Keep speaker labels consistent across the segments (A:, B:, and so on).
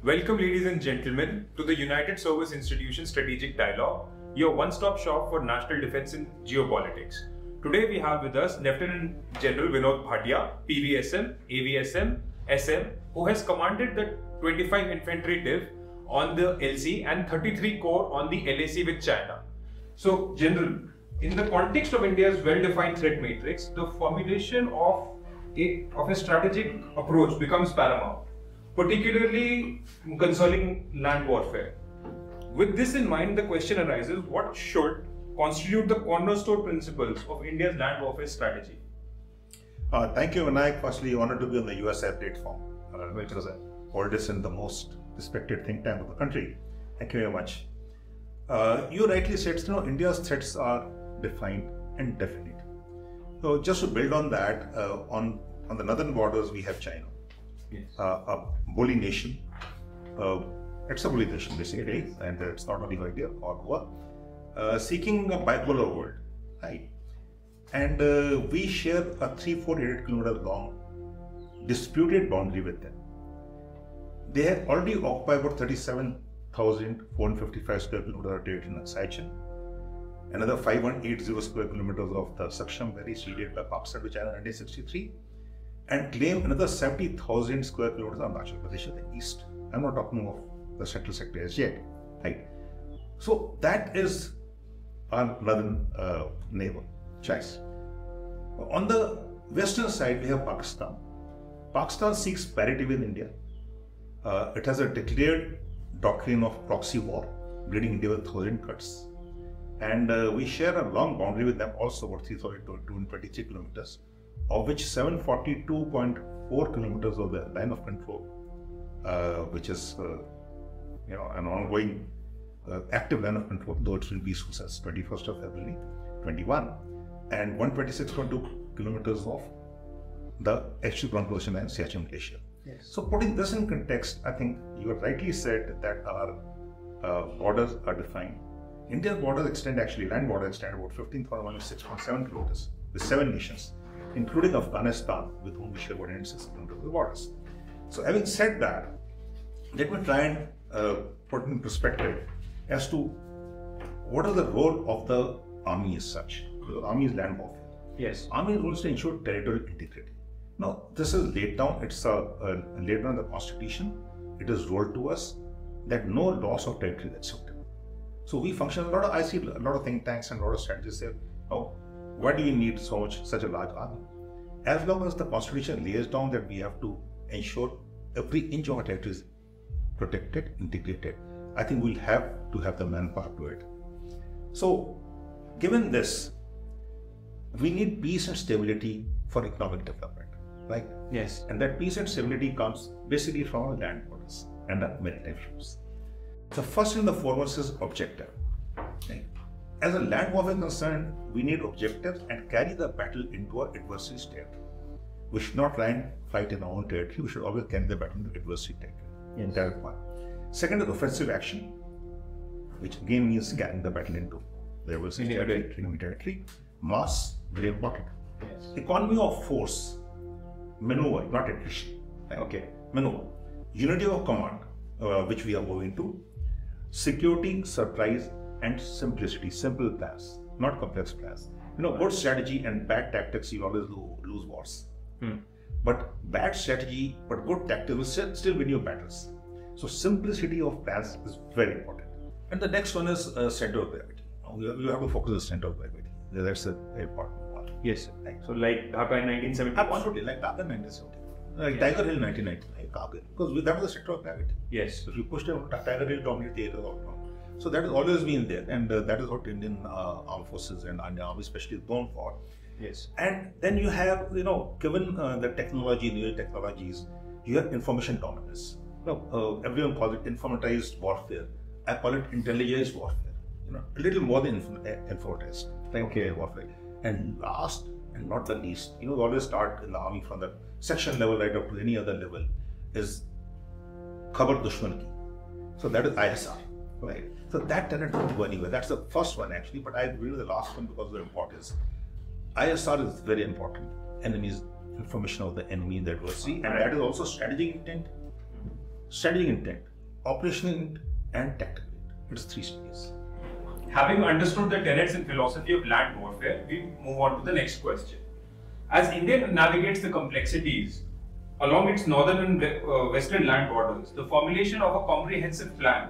A: Welcome, ladies and gentlemen, to the United Service Institution Strategic Dialogue, your one-stop shop for national defense and geopolitics. Today we have with us Lieutenant General Vinod Bhatia, PVSM, AVSM, SM, who has commanded the 25 Infantry Div on the LC and 33 Corps on the LAC with China. So, General, in the context of India's well-defined threat matrix, the formulation of a strategic approach becomes paramount, particularly concerning land warfare. With this in mind, the question arises, what should constitute the cornerstone principles of India's land warfare strategy?
B: Thank you, Vinayak. Firstly, honored to be on the USA platform, which is the oldest and the most respected think tank of the country. Thank you very much. You rightly said, India's threats are defined and definite. So just to build on that, on the northern borders, we have China.
A: Yes.
B: A bully nation. It's a bully nation basically, and it's not only India or Goa, seeking a bipolar world, right? And we share a 3,400 kilometer long disputed boundary with them. They have already occupied about 37,455 square kilometers of territory in Siachen, another 5,180 square kilometers of the Saksham Valley ceded by Pakistan to China in 1963, and claim another 70,000 square kilometers of Arunachal Pradesh in the east. I'm not talking of the central sector as yet, right? So that is our northern neighbor, China. On the western side, we have Pakistan. Pakistan seeks parity with India. It has a declared doctrine of proxy war, bleeding India with 1,000 cuts. And we share a long boundary with them, also about 3,223 kilometers, of which 742.4 kilometers of the line of control, which is an ongoing active line of control, though it will be since 21st of February 21, and 126.2 kilometers of the actual ground position line, Siachen Glacier.
A: Yes.
B: So putting this in context, I think you have rightly said that our borders are defined. India's borders extend, land borders extend about 15,106.7 kilometers with 7 nations, including Afghanistan, with whom we share 106 kilometers of borders. So having said that, let me try and put in perspective as to what is the role of the army as such. The army is land warfare.
A: Yes.
B: Army rules to ensure territorial integrity. Now, this is laid down, it's laid down in the constitution. It is rolled to us that no loss of territory is acceptable. So we function I see a lot of think tanks and a lot of strategists say, oh, why do you need such a large army? As long as the constitution lays down that we have to ensure every inch of our territory is protected, integrated, I think we'll have to have the manpower to it. So, given this, we need peace and stability for economic development, right?
A: Yes.
B: And that peace and stability comes basically from our land borders and our maritime flows. The first and the foremost is objective. Right? As a land warfare concerned, we need objectives and carry the battle into our adversary's territory. We should not try and fight in our own territory. We should always carry the battle into adversary territory.
A: Yes.
B: That is one. Second is offensive action, which again means carrying the battle into the adversary territory. Mass, very important.
A: Yes.
B: Economy of force, maneuver, not attrition.
A: Okay.
B: Maneuver. Unity of command, which we are moving to. Security, surprise, and simplicity. Simple plans, not complex plans. Good strategy and bad tactics, you always lose wars. But bad strategy, but good tactics will still win your battles. So simplicity of plans is very important. And the next one is center of gravity. You have to focus on the center of gravity. That's a very important one.
A: Yes. So like Dhaka in 1970.
B: Absolutely, like Dhaka in 1970. Like Tiger Hill 1999, Kargil, because that was the center of gravity.
A: Yes.
B: If you pushed Tiger Hill dominate the area of now. So that has always been there, and that is what Indian armed forces and Indian army especially is known for.
A: Yes.
B: And then you have, given the technology, new technologies, you have information dominance. Everyone calls it informatized warfare. I call it intelligence warfare. A little more than informatized.
A: Okay.
B: Warfare. And last and not the least, we always start in the army from the section level right up to any other level, is Khabar Dushman Ki. So that is ISR, right? So that cannot go anywhere. That's the first one actually, but I read the last one because of the importance. ISR is very important. Enemies, information of the enemy, the adversary, and that is also strategic intent. Strategic intent. operational and tactical. It's 3 stages.
A: Having understood the tenets and philosophy of land warfare, we move on to the next question. As India navigates the complexities along its northern and western land borders, the formulation of a comprehensive plan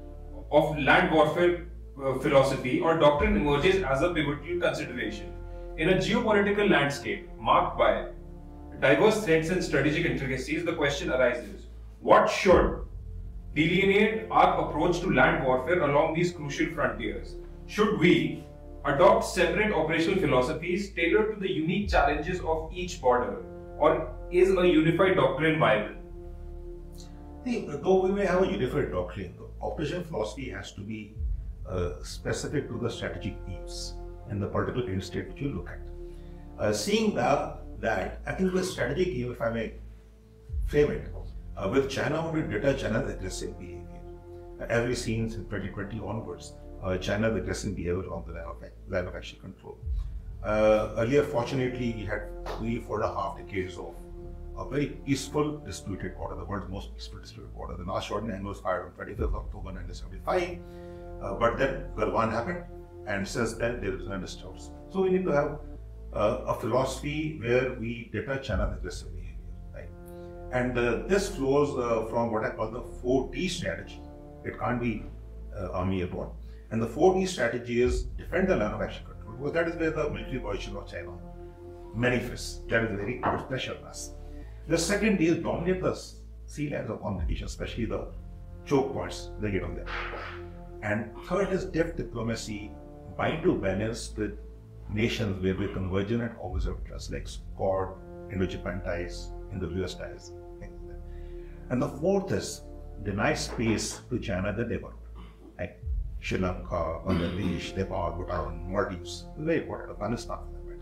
A: of land warfare philosophy or doctrine emerges as a pivotal consideration. In a geopolitical landscape marked by diverse threats and strategic intricacies, the question arises, what should delineate our approach to land warfare along these crucial frontiers? Should we adopt separate operational philosophies tailored to the unique challenges of each border, or is a unified doctrine viable?
B: Though we may have a unified doctrine, the operational philosophy has to be specific to the strategic needs and the particular end state which you look at. Seeing that, I think the strategic aim, if I may frame it, with China, we deter China's aggressive behavior. As we've seen since 2020 onwards, China's aggressive behavior on the line of action control. Earlier, fortunately, we had 4.5 decades of a very peaceful disputed border, the world's most peaceful disputed border. The last shot in Anglo was fired on 25th October 1975, but then Galwan happened, and since then there is no disturbance. So we need to have a philosophy where we deter China's aggressive behavior, right? And this flows from what I call the 4D strategy. It can't be army airborne. And the 4D strategy is defend the line of action control, because that is where the military position of China manifests. That is very special to us. The second is dominate the sea lands of communication, especially the choke points they get on there. And third is depth diplomacy, bind to balance with nations where we're convergent and always have trust, like Quad, Indo-Japan ties, Indo-US ties, things like that. And the fourth is deny space to China that they want, like Sri Lanka, Bangladesh, Nepal, Bhutan, Maldives, very important, Afghanistan.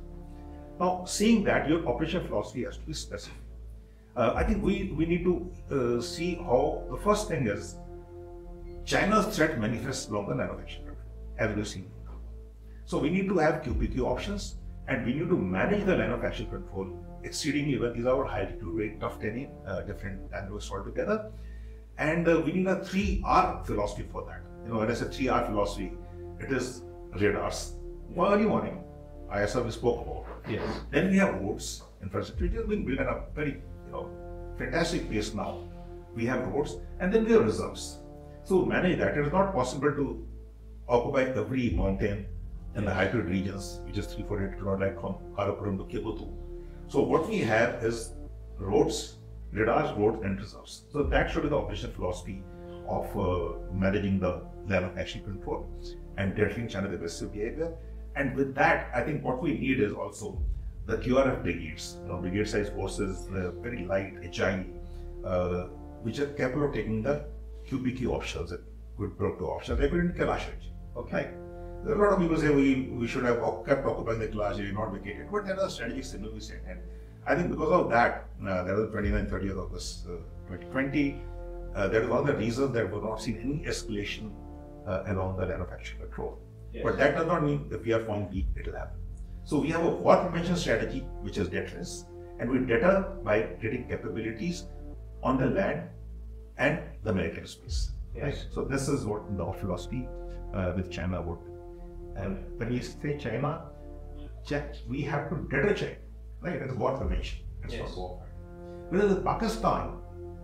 B: Now, seeing that, your operational philosophy has to be specific. I think we need to see how the first thing is China's threat manifests along the line of action, as we've seen. So we need to have QPQ options, and we need to manage the line of action control exceedingly well. These are our highly accurate, tough terrain, different languages altogether. And we need a 3R philosophy for that. You know, when I say 3R philosophy, it is radars. Early warning, ISR we spoke about.
A: Yes.
B: Then we have roads, infrastructure, which has been built at a very fantastic pace now. We have roads, and then we have reserves. So manage that. It is not possible to occupy every mountain in the hybrid regions, which is 348 km, like from Karakoram to Kibutu. So what we have is roads, radars, roads, and reserves. So that should be the operational philosophy of managing the line of action control and deterring China's aggressive behavior. And with that, I think what we need is also the QRF brigades, brigade size forces, very light, agile, which are capable of taking the QPQ options, good Proto options, like in Kailash region. Okay. There are a lot of people say we should have kept occupying the Kailash region, not vacated, but there are strategic signals we sent. And I think because of that, that was 29-30th August 2020, that is one of the reasons that we've not seen any escalation along the line of action control. Yes. But that does not mean if we are found weak, it will happen. So we have a war prevention strategy, which is deterrence, and we deter by creating capabilities on the land and the maritime space. Yes. Right? So this is what the philosophy with China would be. And when we say China, we have to deter China, right? It's war prevention, it's not war. Whereas with Pakistan,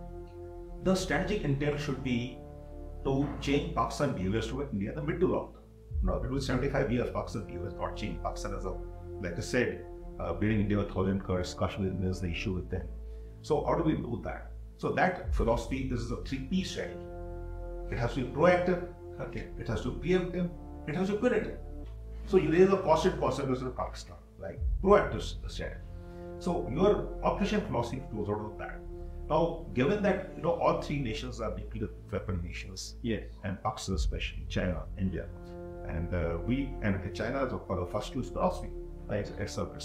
B: the strategic intent should be to change Pakistan behaviors toward India in the mid to long term. Now, between 75 years, Pakistan behavior has not changed. Pakistan is, like I said, building India with 1,000 Kurds, Kashmir is the issue with them. So how do we do that? So that philosophy is a 3P strategy. It has to be proactive, okay. It has to be preemptive, it has to be curative. So there is a cost and consequences of Pakistan, like proactive strategy. So your operation philosophy flows out of that. Now, given that all three nations are nuclear weapon nations, yes, and Pakistan especially, China, India, and China is the first to use philosophy. Right? It's a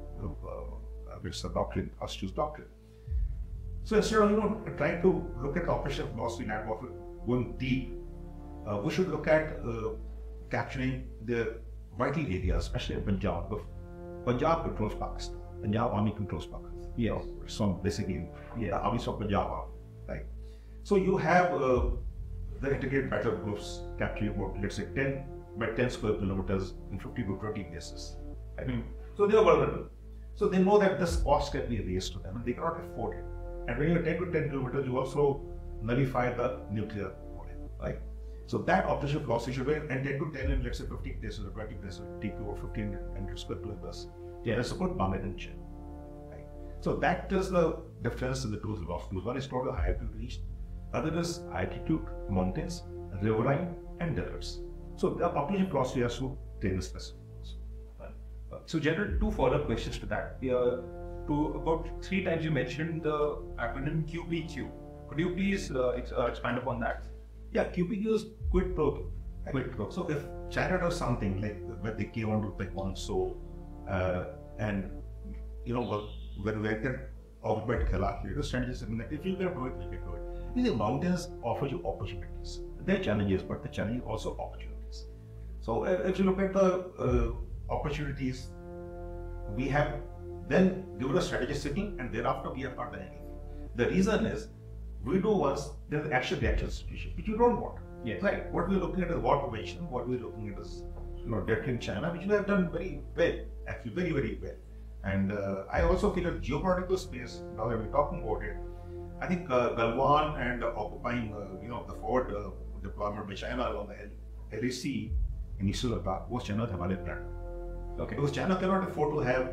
B: doctrine, first use doctrine. So instead of trying to look at operation philosophy and going deep, we should look at capturing the vital areas, especially in Punjab. Punjab controls Pakistan. Punjab army controls Pakistan. Yeah. So basically, the armies of Punjab army, right? So you have the integrated battle groups capture about, let's say, 10 by 10 square kilometers in 50 to 20 places. Right? So they are vulnerable. So they know that this cost can be raised to them and they cannot afford it. And when you're 10 to 10 kilometers, you also nullify the nuclear model, right? So that operational philosophy should be, and 10 to 10 in, let's say, 15 places or 20 places, take you over 1500 square kilometers. Yeah, that's a good dimension, right? So that is the difference in the two philosophies. One is total high altitude reach, other is altitude, mountains, riverine, and deserts. So the population philosophy has to take this lesson.
A: So, General, two follow-up questions to that. To about 3 times you mentioned the acronym QPQ. Could you please expand upon that?
B: Yeah, QPQ is quid pro quo. Quid pro. So if China does something like when they came on to Taiwan, so and you know when we get occupied Khalaki, the strategy is that if you can do it, we can do it. These mountains offer you opportunities. There are challenges, but the challenge is also opportunities. So if you look at the opportunities, we have then given a strategicity, and thereafter we have not done anything. The reason is we do once there's an action reaction situation, which you don't want.
A: Yes.
B: Right. What we're looking at is war prevention. What we're looking at is deterring China, which we have done very well, actually very, very well. And I also feel that geopolitical space, now that we're talking about it, I think Galwan and occupying the forward deployment by China along the LAC in Eastern Ladakh was China's Himalayan brand.
A: Okay.
B: Because China cannot afford to have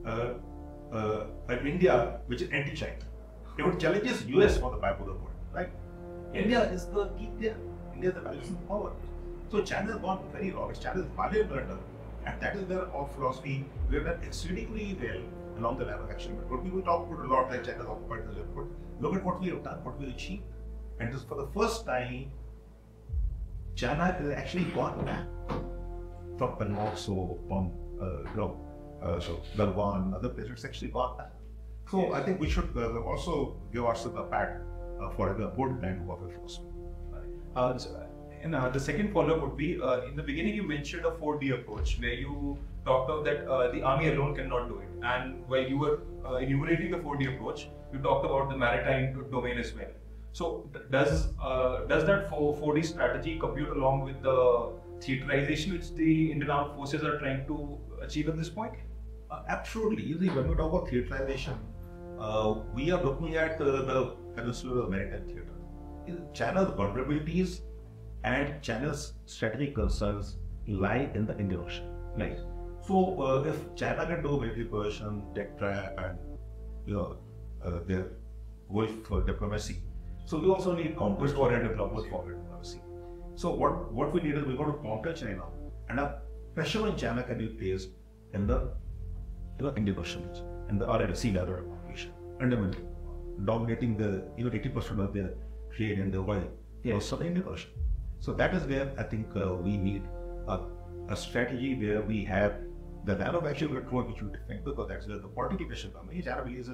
B: an India which is anti-China. It would challenge US for the bipolar world, right?
A: Yes.
B: India is the key there. India is the balancing power. So China has gone very wrong. China is Himalayan blunder, and that is their philosophy. We have done exceedingly well along the line of action. But people talk about a lot like China occupied the but look at what we have done, what we achieved. And this for the first time, China has actually gone back from Panmoxo, from so Galwan, other places. It's actually gone back. So I think we should also give ourselves a pat for the good land warfare philosophy.
A: And the second follow-up would be, in the beginning you mentioned a 4D approach, where you talked of that the army alone cannot do it. And while you were enumerating the 4D approach, you talked about the maritime domain as well. So does that 4D strategy compute along with the theaterization which the Indian Armed Forces are trying to achieve at this point?
B: Absolutely. When we talk about theaterization, we are looking at the Peninsular Maritime Theatre. China's vulnerabilities and China's strategic concerns lie in the Indian Ocean.
A: Nice.
B: So if China can do military coercion, tech trap, and their Gulf diplomacy, so we also need conquest-oriented global diplomacy. So what we need is we're going to counter China, and a pressure on China can be placed in the Indian Ocean and the sea level population, fundamentally dominating the 80% of their trade in the world.
A: Yes.
B: So the Indian Ocean. So that is where I think we need a strategy where we have the line of action control which we defend, because that's where the political pressure comes in.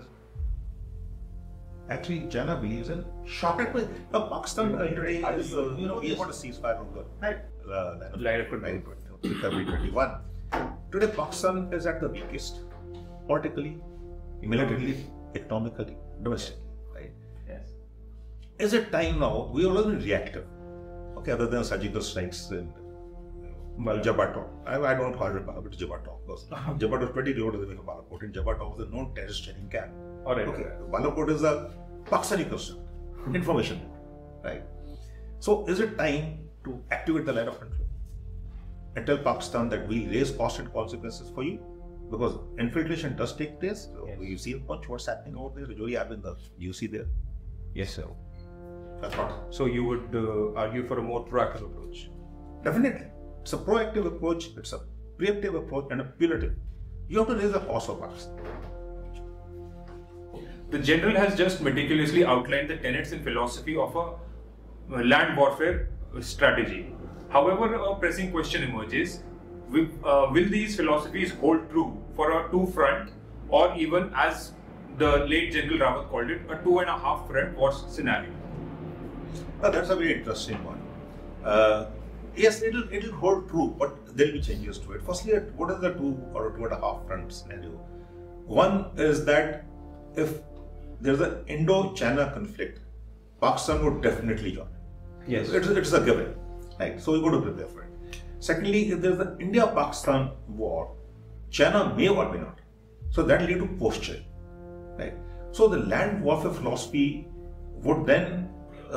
B: China believes in shortcut. Pakistan today is we want to ceasefire on the line of control. February 21. Today Pakistan is at the weakest, politically, militarily, economically, domestically. Right?
A: Yes.
B: Is it time now? We are already reactive. Okay, other than surgical strikes and Jabato. I don't call it Jabato because Jabato is pretty close to the Balakot, and Jabato was a known terrorist training camp.
A: All right.
B: Okay, Balakot is a Pakistani construct, information, right? So, is it time to activate the line of control and tell Pakistan that we raise cost and consequences for you? Because infiltration does take place.
A: Yes.
B: You've seen what's happening over there. Rajori have been the UC there.
A: Yes, sir.
B: That's what.
A: So you would argue for a more proactive approach?
B: Definitely. It's a proactive approach, it's a preemptive approach, and a punitive. You have to raise the cost of Pakistan.
A: The general has just meticulously outlined the tenets and philosophy of a land warfare strategy. However, a pressing question emerges. Will these philosophies hold true for a two-front, or even, as the late General Rawat called it, a 2.5-front war scenario?
B: That's a very interesting one. Yes, it'll hold true, but there will be changes to it. Firstly, what is the 2 or 2.5 front scenario? One is that if there's an Indo-China conflict, Pakistan would definitely join.
A: Yes.
B: It's a given. Right? So we got to prepare for it. Secondly, if there's the India-Pakistan war, China may or may not. So that lead to posture. Right? So the land warfare philosophy would then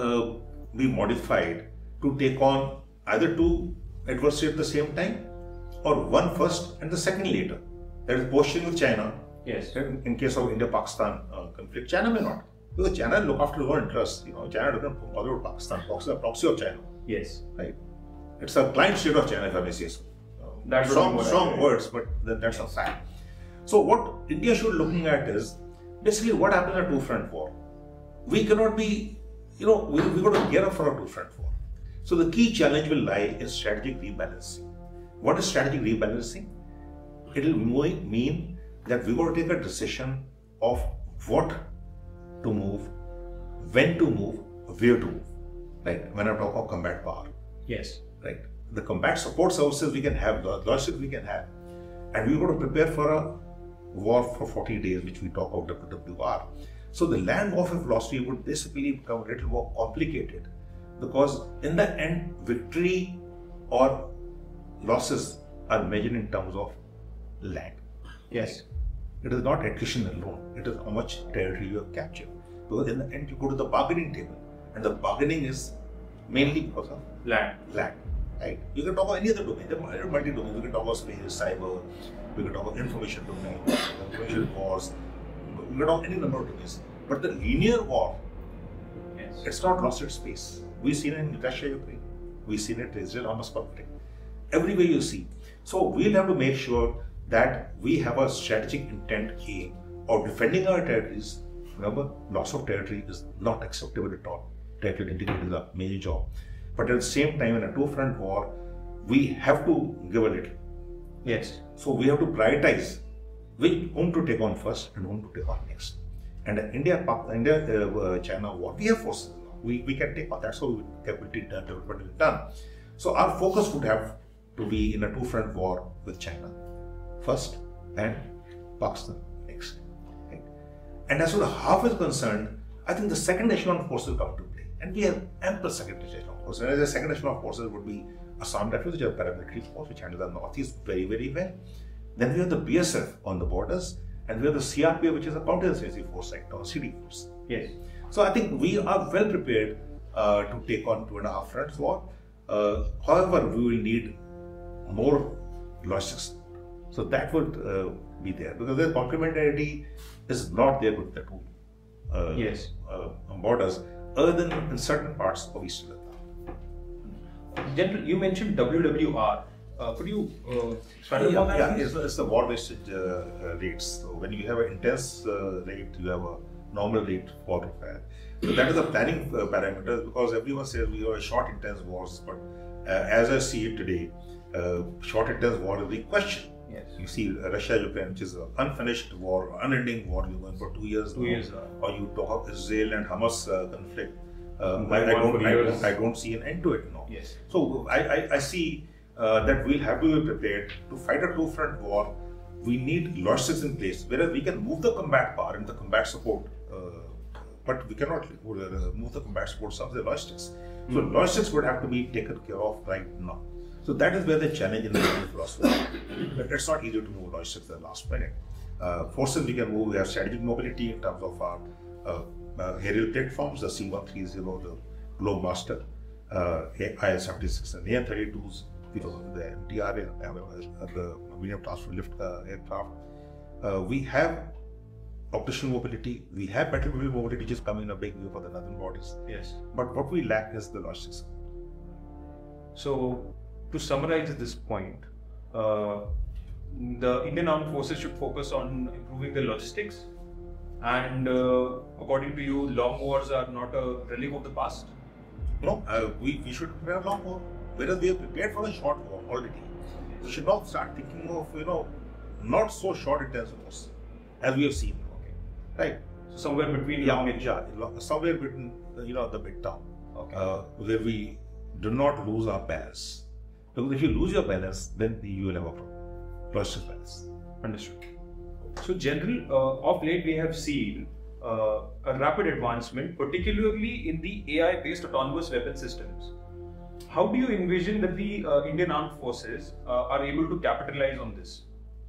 B: be modified to take on either two adversaries at the same time, or one first and the second later. That is posturing with China.
A: Yes.
B: In case of India-Pakistan conflict, China may not. Because China look after its own interests. China doesn't bother with Pakistan. Pakistan is a proxy of China.
A: Yes.
B: Right. It's a client state of China, if I may say so.
A: That's
B: strong words, but then that's a fact. So what India should be looking at is basically what happens in a two-front war. We cannot be, we got to gear up for a two-front war. So the key challenge will lie in strategic rebalancing. What is strategic rebalancing? It will mean that we got to take a decision of what to move, when to move, where to move. Right? When I talk of combat power.
A: Yes.
B: Right. The combat support services we can have, the logistics we can have, and we've got to prepare for a war for 40 days, which we talk of WWR. So the land warfare philosophy would basically become a little more complicated, because in the end, victory or losses are measured in terms of land.
A: Yes.
B: It is not attrition alone. It is how much territory you have captured. Because in the end, you go to the bargaining table, and the bargaining is mainly because of
A: land.
B: Right? You can talk about any other domain. There are multi-domains. We can talk about space, cyber. We can talk about information domain, information wars. We can talk about any number of domains. But the linear war,
A: yes,
B: it's not lost its space. We've seen it in Russia, Ukraine. We've seen it in Israel-Hamas conflict. Everywhere you see. So we'll have to make sure that we have a strategic intent aim of defending our territories. Remember, loss of territory is not acceptable at all. Territorial integrity is a major job. But at the same time, in a two-front war, we have to give a little.
A: Yes.
B: So we have to prioritize whom to take on first and whom to take on next. And the India-China war, we have forces. We can take on. That's how capability development is done. So our focus would have to be in a two-front war with China first and Pakistan next. Right? And as far as half is concerned, I think the second echelon forces will come to play. And we have ample second echelon forces. And the second echelon forces would be Assam Rifles, which are paramilitary force, which handle the northeast very, very well. Then we have the BSF on the borders, and we have the CRPF, which is a counterinsurgency force, like or CD force.
A: Yes.
B: So I think we are well prepared to take on 2.5 fronts war. However, we will need more logistics. So that would be there, because the complementarity is not there with the two
A: yes,
B: borders, other than in certain parts of Eastern Ladakh.
A: General, you mentioned WWR. Could you expand upon that?
B: Yeah, it's the war wastage rates. So when you have an intense rate, you have a normal rate for warfare. So that is a planning parameter, because everyone says we have short intense wars, but as I see it today, short intense war is the question.
A: Yes.
B: You see Russia-Ukraine, which is an unfinished war, unending war, you're going for 2 years.
A: 2 years.
B: Or you talk of Israel and Hamas conflict. I don't see an end to it now.
A: Yes.
B: So I see that we'll have to be prepared to fight a two-front war. We need logistics in place, whereas we can move the combat power and the combat support, but we cannot move the combat support some of the logistics. So logistics would have to be taken care of right now. So that is where the challenge in the philosophy. But it's not easy to move logistics at the last minute. Forces we can move. We have strategic mobility in terms of our aerial platforms, the C-130, the Globemaster, IL-76 and AN-32s, the MTR, the medium transfer lift aircraft. We have operational mobility. We have battlefield mobility, which is coming in a big way for the northern borders.
A: Yes.
B: But what we lack is the logistics.
A: So, to summarize this point, the Indian Armed Forces should focus on improving the logistics, and according to you, long wars are not a relic of the past?
B: No, we should prepare a long war. Whereas we are prepared for a short war already. We should not start thinking of, not so short intense wars, as we have seen.
A: Okay.
B: Right?
A: So somewhere between
B: somewhere between, the big town.
A: Okay.
B: Where we do not lose our balance. Because if you lose your balance, then you will have a problem. Lost your balance.
A: Understood. So, General, of late we have seen a rapid advancement, particularly in the AI-based autonomous weapon systems. How do you envision that the Indian Armed Forces are able to capitalize on this?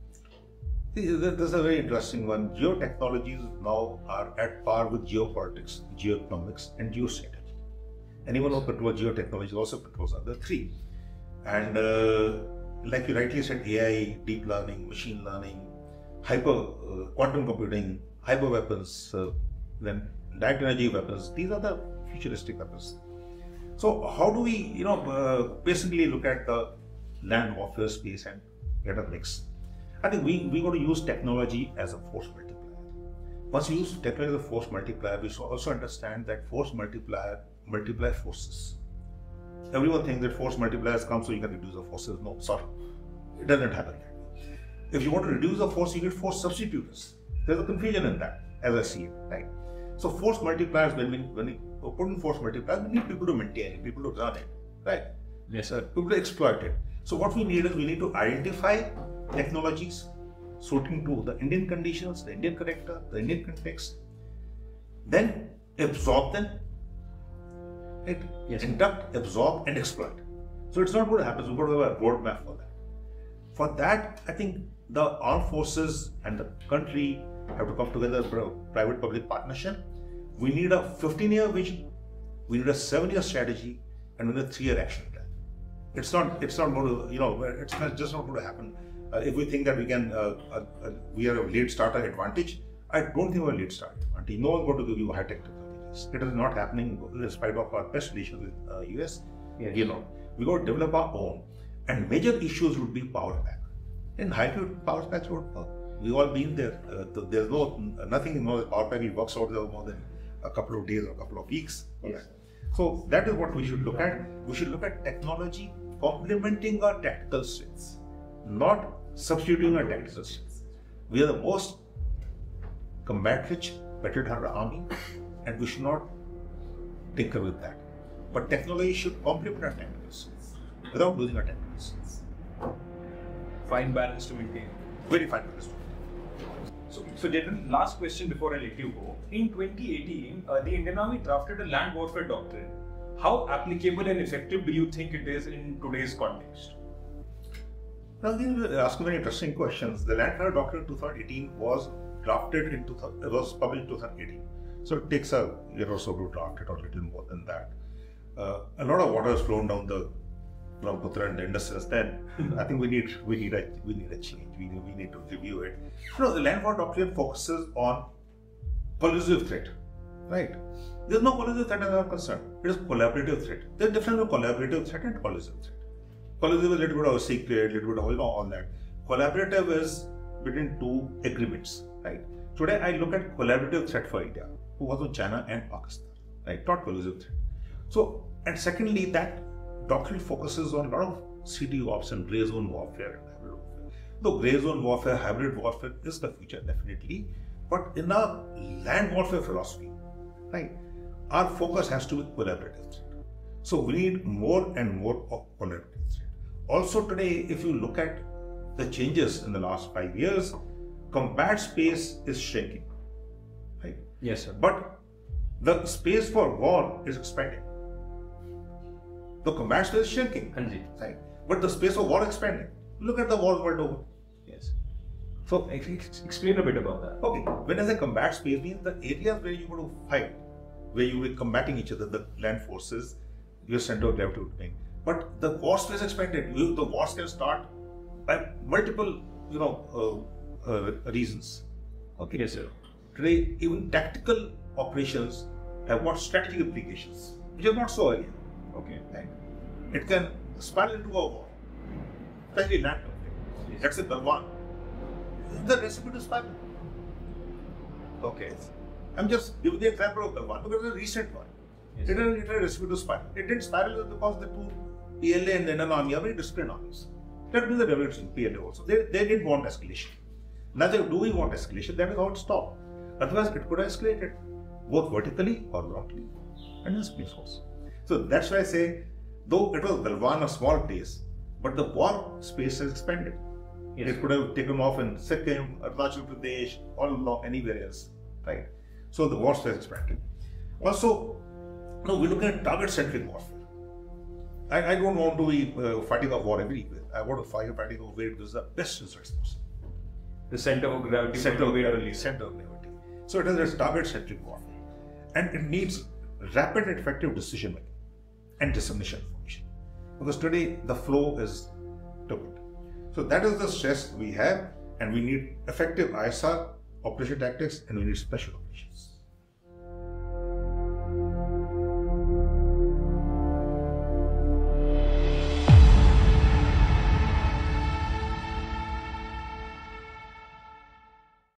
B: This is a very interesting one. Geotechnologies now are at par with geopolitics, geoeconomics, and geostrategy. Anyone who controls geotechnology also controls other three. And like you rightly said, AI, deep learning, machine learning, quantum computing, hyper weapons, then direct energy weapons. These are the futuristic weapons. So how do we, basically look at the land warfare space and get a mix? I think we got to use technology as a force multiplier. Once you use technology as a force multiplier, we should also understand that force multiplier forces. Everyone thinks that force multipliers come so you can reduce the forces. No, sorry, it doesn't happen. If you want to reduce the force, you need force substitutors. There's a confusion in that, as I see it, right? So force multipliers, when we put in force multipliers, we need people to maintain it, people to run it, right?
A: Yes, sir.
B: People to exploit it. So what we need is we need to identify technologies suiting to the Indian conditions, the Indian character, the Indian context, then absorb them, right?
A: Yes.
B: Induct, absorb, and exploit. So it's not going to happen. So we've got to have a roadmap for that. For that, I think the armed forces and the country have to come together for a private-public partnership. We need a 15-year vision, we need a 7-year strategy, and we need a 3-year action plan. It's not going to, it's just not going to happen. If we think that we are a late starter advantage, I don't think we're a late starter advantage. No one's going to give you high-tech technologies. It is not happening in spite of our best relations with US.
A: Yes.
B: We got to develop our own. And major issues would be power pack. In hybrid power packs would work. We've all been there. There's nothing in the power pack works out there more than a couple of days or a couple of weeks.
A: Yes.
B: So that is what we should look at. We should look at technology complementing our tactical strengths, not substituting our tactical strengths. We are the most combat-rich, battle-hardened army, and we should not tinker with that. But technology should complement our tactical strengths without losing our tactical strengths.
A: Fine balance to maintain.
B: Very fine balance.
A: So General, last question before I let you go. In 2018, the Indian Army drafted a land warfare doctrine. How applicable and effective do you think it is in today's context?
B: Now, you're asking very interesting questions. The Land Warfare Doctrine 2018 was drafted it was published in 2018. So it takes a year or so to draft it, or a little more than that. A lot of water has flown down the Brahmaputra and the Indus since then. I think we need a change. We need to review it. The Land Warfare Doctrine focuses on collusive threat, right? There's no collusive threat as I'm concerned. It is collaborative threat. There's a difference between collaborative threat and collusive threat. Collusive is a little bit of a secret, little bit of all that. Collaborative is between two agreements, right? Today I look at collaborative threat for India, who was on China and Pakistan, right? Not collusive threat. So, and secondly, that doctrine focuses on a lot of CT ops and grey zone warfare and hybrid warfare. Though grey zone warfare, hybrid warfare is the future, definitely. But in our land warfare philosophy, right, our focus has to be collaborative threat. So we need more and more of collaborative threat. Also today, if you look at the changes in the last 5 years, combat space is shrinking, right?
A: Yes, sir.
B: But the space for war is expanding. The combat space is shrinking, right? But the space for war is expanding. Look at the wars world over.
A: Yes. So explain a bit about that.
B: Okay, when I say combat space, means the areas where you go to fight, where you will be combating each other, the land forces, your center of gravity would be. But the war space expanded. The wars can start by multiple, reasons. Okay.
A: Yes, sir.
B: Today, even tactical operations have got strategic implications, which is not so earlier.
A: Okay.
B: Right? It can spiral into a war, especially land conflict.
A: Yes.
B: Let's say Galwan. The recipe to spiral. Okay. I'm just giving the example of Galwan because it's a recent one.
A: Yes.
B: It had a recipe to spiral. It didn't spiral because the two PLA and the Indian Army are very disciplined armies. That was the revolution, PLA also. They didn't want escalation. Neither do we want escalation. That is how it stopped. Otherwise, it could have escalated both vertically, horizontally, and in space also. So that's why I say, though it was Galwan, a small place, but the war space has expanded.
A: Yes.
B: It could have taken off in Sikkim, Arunachal Pradesh, all along anywhere else, right? So the warfare is expanded. Also, we're looking at target-centric warfare. I don't want to be fighting a war everywhere. I want to fight a war where it gives the best results possible.
A: The center of gravity.
B: Center of gravity. So it is a target-centric warfare. And it needs rapid and effective decision making and dissemination information. Because today the flow is turbulent. So that is the stress we have, and we need effective ISR, operation tactics, and we need special operations.